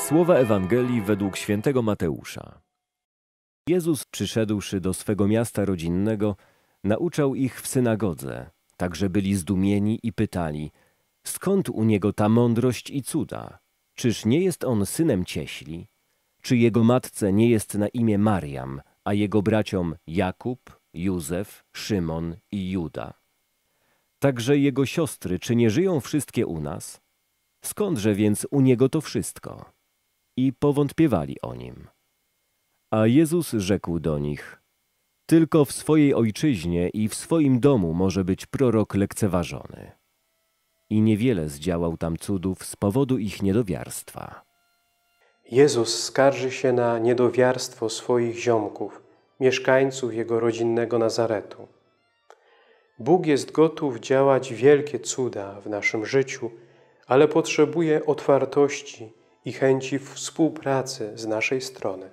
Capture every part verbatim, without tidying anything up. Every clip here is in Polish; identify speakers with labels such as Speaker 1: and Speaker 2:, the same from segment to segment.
Speaker 1: Słowa Ewangelii według świętego Mateusza. Jezus, przyszedłszy do swego miasta rodzinnego, nauczał ich w synagodze, tak że byli zdumieni i pytali, skąd u niego ta mądrość i cuda? Czyż nie jest on synem cieśli? Czy jego matce nie jest na imię Mariam, a jego braciom Jakub, Józef, Szymon i Juda? Także jego siostry, czy nie żyją wszystkie u nas? Skądże więc u niego to wszystko? I powątpiewali o nim. A Jezus rzekł do nich, tylko w swojej ojczyźnie i w swoim domu może być prorok lekceważony. I niewiele zdziałał tam cudów z powodu ich niedowiarstwa.
Speaker 2: Jezus skarży się na niedowiarstwo swoich ziomków, mieszkańców Jego rodzinnego Nazaretu. Bóg jest gotów działać wielkie cuda w naszym życiu, ale potrzebuje otwartości i chęci współpracy z naszej strony.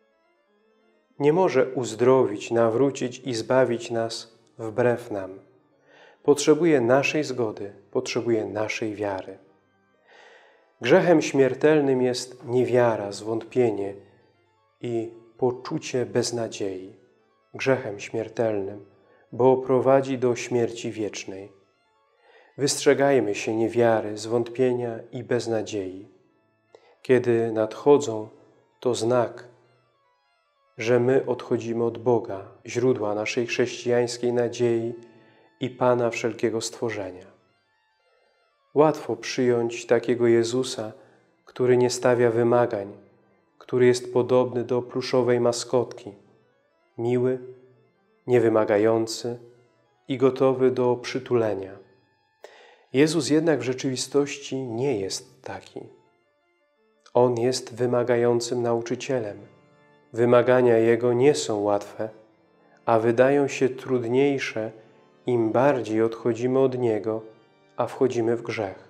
Speaker 2: Nie może uzdrowić, nawrócić i zbawić nas wbrew nam. Potrzebuje naszej zgody, potrzebuje naszej wiary. Grzechem śmiertelnym jest niewiara, zwątpienie i poczucie beznadziei. Grzechem śmiertelnym, bo prowadzi do śmierci wiecznej. Wystrzegajmy się niewiary, zwątpienia i beznadziei. Kiedy nadchodzą, to znak, że my odchodzimy od Boga, źródła naszej chrześcijańskiej nadziei i Pana wszelkiego stworzenia. Łatwo przyjąć takiego Jezusa, który nie stawia wymagań, który jest podobny do pluszowej maskotki, miły, niewymagający i gotowy do przytulenia. Jezus jednak w rzeczywistości nie jest taki. On jest wymagającym nauczycielem. Wymagania Jego nie są łatwe, a wydają się trudniejsze, im bardziej odchodzimy od Niego, a wchodzimy w grzech.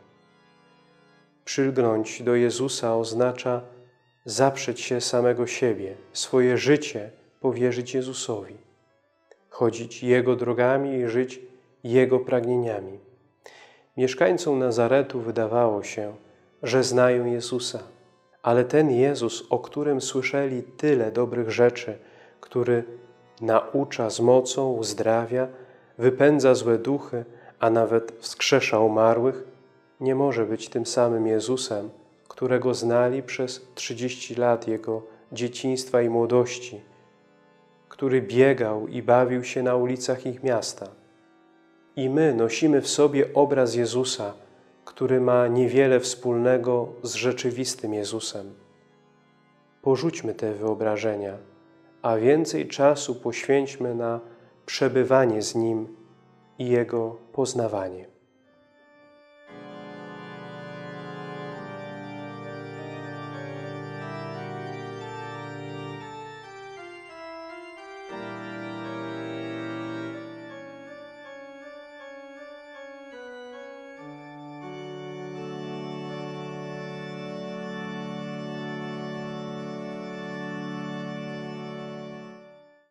Speaker 2: Przylgnąć do Jezusa oznacza zaprzeć się samego siebie, swoje życie powierzyć Jezusowi, chodzić Jego drogami i żyć Jego pragnieniami. Mieszkańcom Nazaretu wydawało się, że znają Jezusa, ale ten Jezus, o którym słyszeli tyle dobrych rzeczy, który naucza z mocą, uzdrawia, wypędza złe duchy, a nawet wskrzesza umarłych, nie może być tym samym Jezusem, którego znali przez trzydzieści lat Jego dzieciństwa i młodości, który biegał i bawił się na ulicach ich miasta. I my nosimy w sobie obraz Jezusa, który ma niewiele wspólnego z rzeczywistym Jezusem. Porzućmy te wyobrażenia, a więcej czasu poświęćmy na przebywanie z Nim i Jego poznawanie.